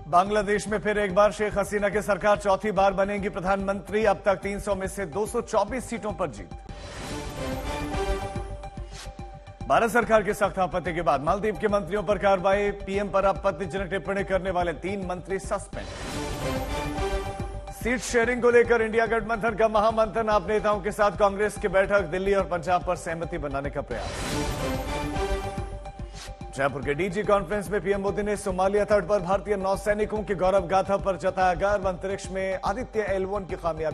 बांग्लादेश में फिर एक बार शेख हसीना की सरकार चौथी बार बनेगी प्रधानमंत्री। अब तक 300 में से 224 सीटों पर जीत। भारत सरकार की सख्त आपत्ति के बाद मालदीव के मंत्रियों पर कार्रवाई। पीएम पर आपत्तिजनक टिप्पणी करने वाले 3 मंत्री सस्पेंड। सीट शेयरिंग को लेकर इंडिया गठबंधन का महामंथन। आप नेताओं के साथ कांग्रेस की बैठक। दिल्ली और पंजाब पर सहमति बनाने का प्रयास। जयपुर के डीजी कॉन्फ्रेंस में पीएम मोदी ने सोमालिया तट पर भारतीय नौसैनिकों की गौरव गाथा पर जताया गर्व। अंतरिक्ष में आदित्य L1 की कामयाबी